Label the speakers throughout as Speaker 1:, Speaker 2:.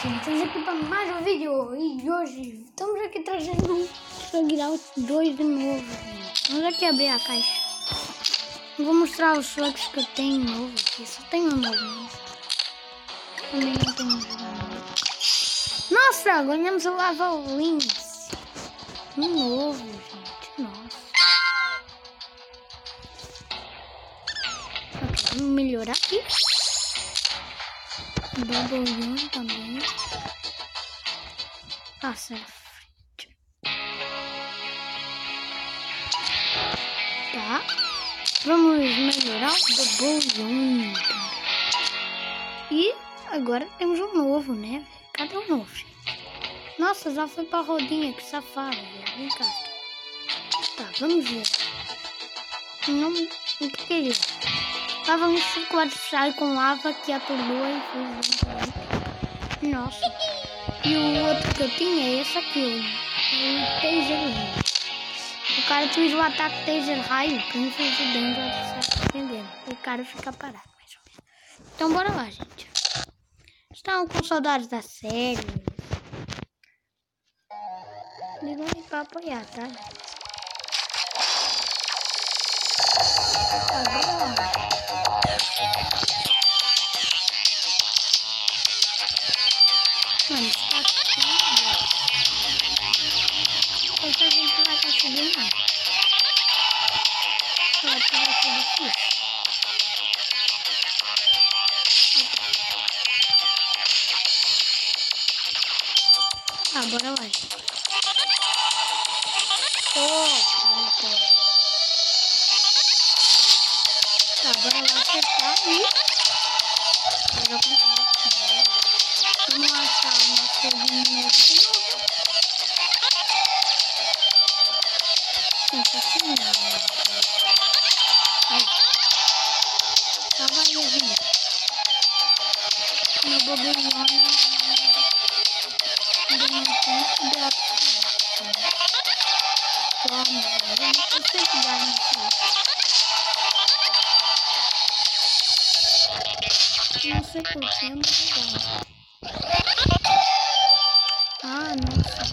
Speaker 1: gente, estamos aqui para mais um vídeo e hoje estamos aqui trazendo um Slugout 2 de novo, gente. Vamos aqui abrir a caixa. Não vou mostrar os slugs que eu tenho novo aqui, só tenho um novo, mas também não tenho um novo. Nossa, ganhamos a Lava Lynx. Um novo, gente, nossa. Ok, vamos melhorar aqui. Double também. Passa na frente. Tá. Vamos melhorar o Double também. E agora temos um novo, né? Cadê o novo, gente? Nossa, já foi pra rodinha, que safado, velho. Vem cá. Tá, vamos ver. Não, o que é isso? Lava um ciclo artificial com lava que atordoa e fez. Nossa. E o outro que eu tinha é esse aqui, o Taser Raio. O cara fez o ataque Taser Raio, que não fez o dano artificial, entendendo? O cara fica parado, mais ou menos. Então bora lá, gente. Estão com saudades da série? Ligam aí pra apoiar, tá? Tá, bora lá. Mano, está aqui. Essa gente vai conseguir nada. Eu acho que vai ser difícil. Tá, bora lá. Tá, bora lá acertar e... Pegar o contrário. Vamos achar o nosso dinheiro de novo. Sensacional. Aí. Só vai, gente. Meu bobolhão ainda não tem que dar pra toma, eu sempre dar nisso. Não sei porquê, mas legal. Ah, nossa.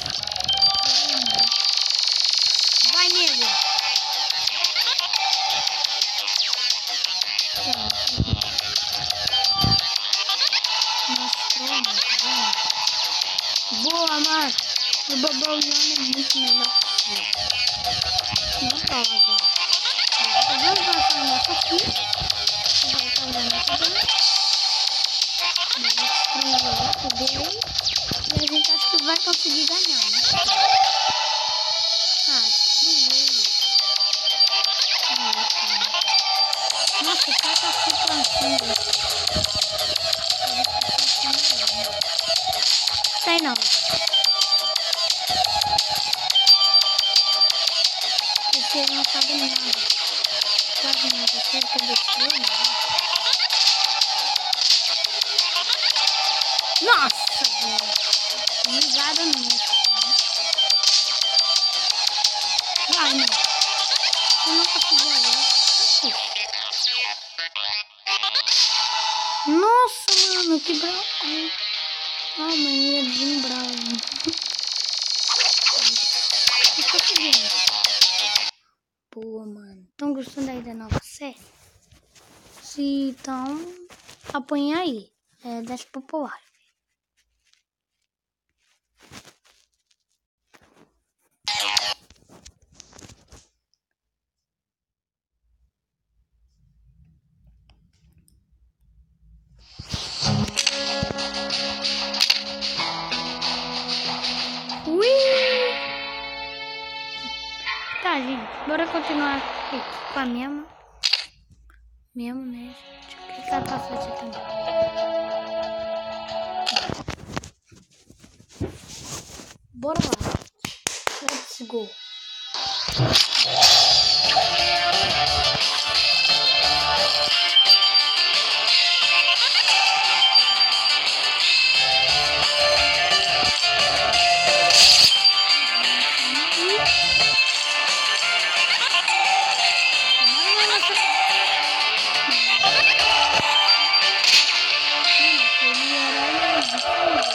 Speaker 1: Vai, nego. Nossa, boa, Marco. O Bobolhão é muito melhor que você. Não tá agora. Vamos passar o nosso aqui. Vai causar nosso dano. Vamos destruir o dele. E a gente acha que vai conseguir ganhar, né? Ah, destruiu. Nossa, o cara tá se plantando. Sai não. Você não sabe nada. Quase nada. Você quer destruir, né? Nossa, velho. Ligada nisso. Vai, não. Eu não consigo ver. Nossa, mano, que bravo. Ah, mano, ia deslumbrar. Boa, mano. Estão gostando aí da nova série? Se então, apoiem aí. É das populares. Tá, gente, bora continuar aqui com a mesma, né, gente? Deixa eu clicar pra frente também. Bora lá. Let's go.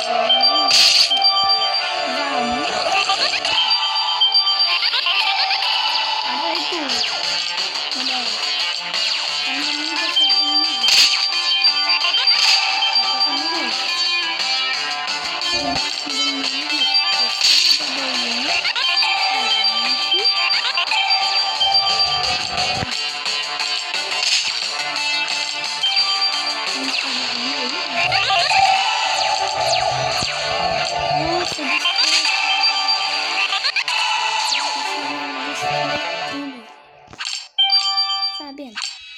Speaker 1: Sabendo.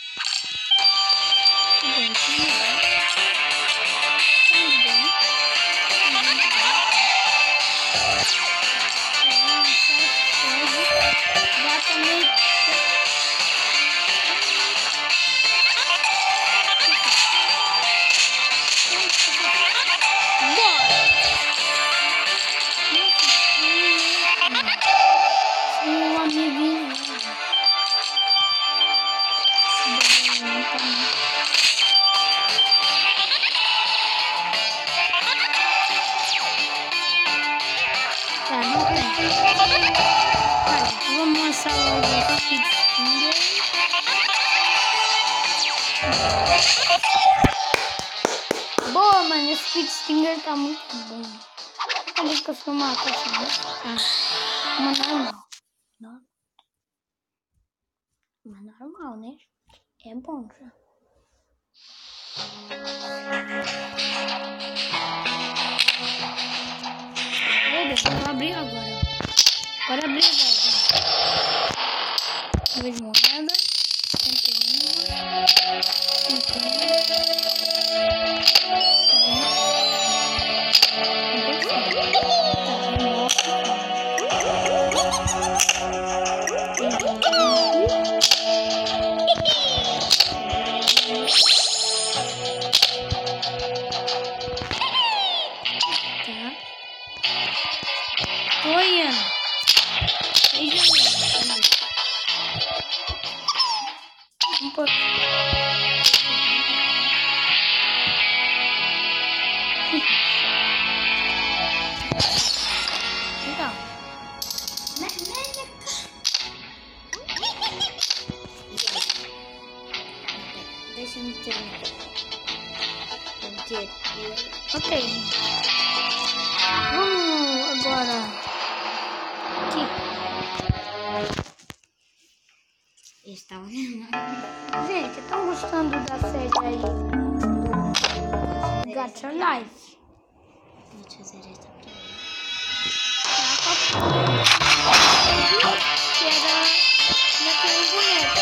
Speaker 1: Vamos lançar logo o Speed Stinger. Boa, mano, esse Speed Stinger tá muito bom. Cadê que eu sou uma caixa? Uma normal. Uma normal, né? É bom já. Vou abrir agora. Bora abrir agora. Duas moedas. 7. Ok. Vamos agora aqui.
Speaker 2: Está olhando.
Speaker 1: Gente, estão gostando da série aí do Gacha Life?
Speaker 2: Deixa eu fazer esta aqui.
Speaker 1: Que era daquele boneco.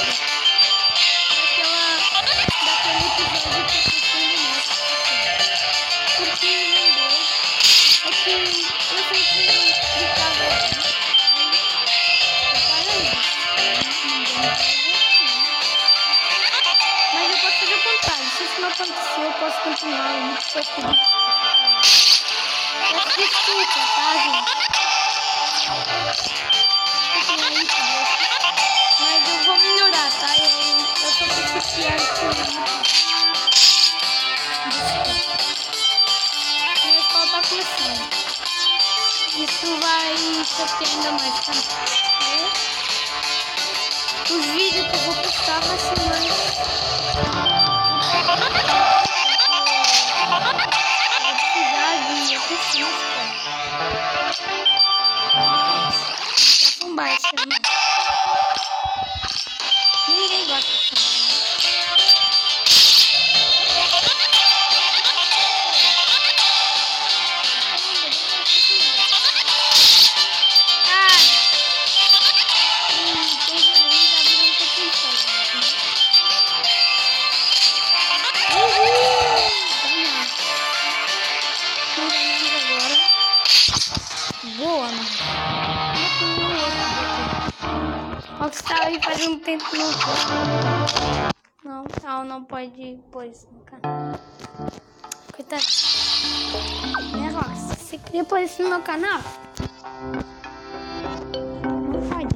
Speaker 1: Daquele episódio que eu fiz com o boneco. Porque, meu Deus, é que eu sempre ficava mas eu posso fazer o contrário. Se isso não acontecer, eu posso continuar. Eu não posso pedir desculpa, tá, gente? Mas eu vou melhorar, tá? Eu só preciso criar isso. Minha escola tá começando. Isso vai chatear ainda mais, tá? Os vídeos que eu vou postar vai ser mais... Eu preciso um baixo, né? Ninguém gosta de boa, mano. Rockstar aí faz um tempo que não pode pôr isso no canal. Coitado. Rockstar, você queria pôr isso no meu canal? Não pode.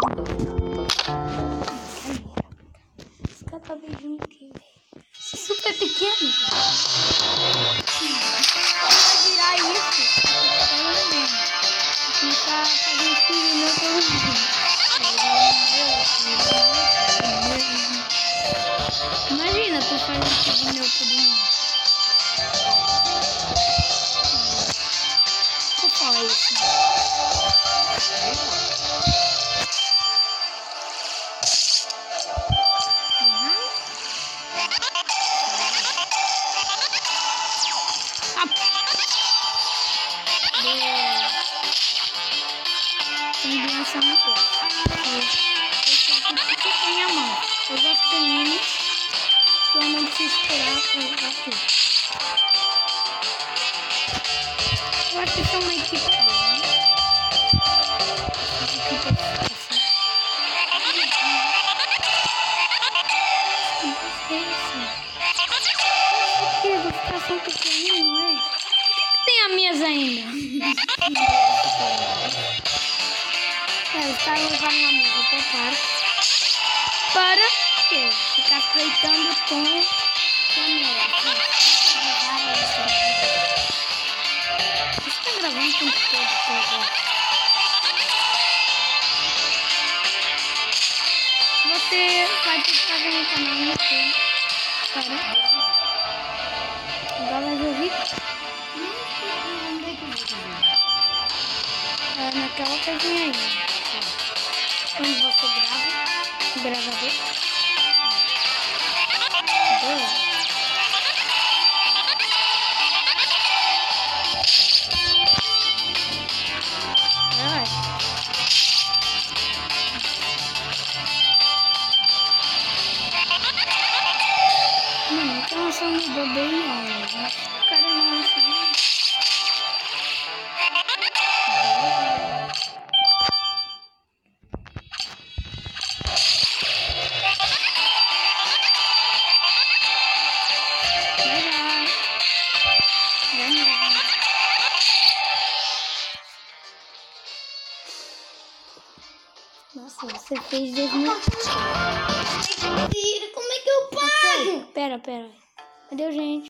Speaker 1: Esse cara tá beijando aqui. Super pequeno. Vai virar isso. começar uma coisa. Esse aqui tem a mão. Eu gosto de mim. Eu não preciso esperar pra jogar tudo. Eu acho que isso é uma equipe boa, né? Vou ficar só pequenininho, não é? Tem a mesa ainda. Os caras levaram uma mesa pro parque. Para quê? Ficar freitando com câmera. Você tá gravando o tempo todo agora. Você vai ter que fazer um canal no YouTube. Para. Agora vai ver o vídeo? Naquela coisinha aí. Quando você grava, gravador. Boa. Vai. Mano, então essa mudou bem não. O cara não assim. Nossa, você fez 2000.
Speaker 2: Como é que eu pago?
Speaker 1: Pera. Cadê, gente?